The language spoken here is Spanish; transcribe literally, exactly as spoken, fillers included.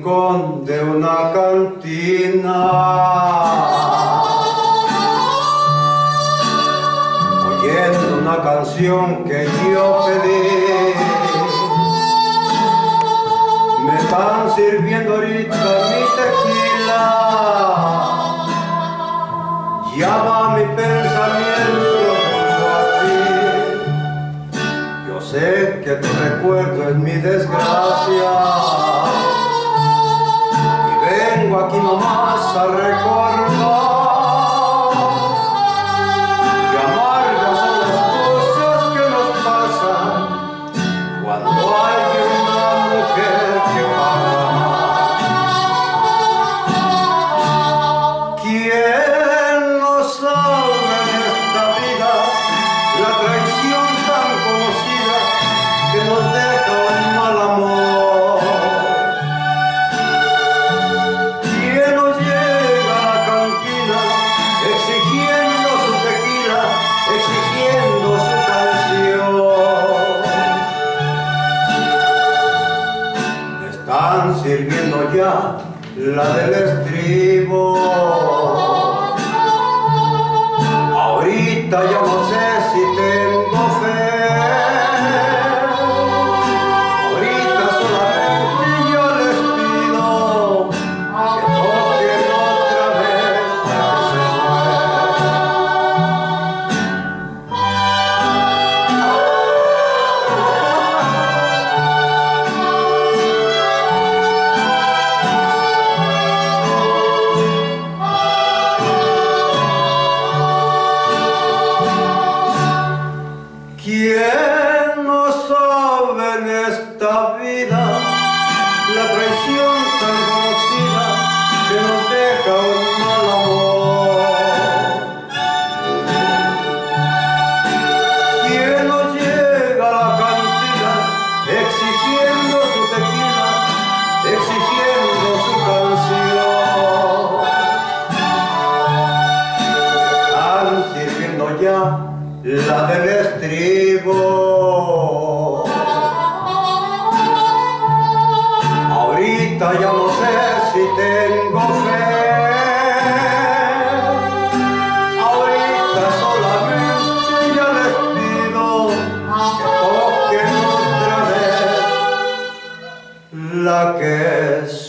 rincón de una cantina, oyendo una canción que yo pedí. Me están sirviendo ahorita mi tequila, ya va mi pensamiento junto a ti. Yo sé que tu recuerdo es mi desgracia, y vengo aquí nomás a recordar. Que amargas son las cosas que nos pasan cuando hay una mujer que ama. ¿Quién no sabe en esta vida la traición tan conocida que nos deja un mal amor? ¿Quién nos llega a la cantina exigiendo su tequila, exigiendo su canción? Me están sirviendo ya la del estribo. Ahorita ya no sé si tengo fe. Ahorita solamente yo les pido que toquen otra vez la que se ¿Quién no sabe en esta vida la traición tan conocida que nos deja un mal amor? ¿Quién nos llega a la cantina exigiendo su tequila, exigiendo su canción? Están sirviendo ya la del estribo. Ahorita ya no sé si tengo fe. Ahorita solamente ya les pido que toquen otra vez la que es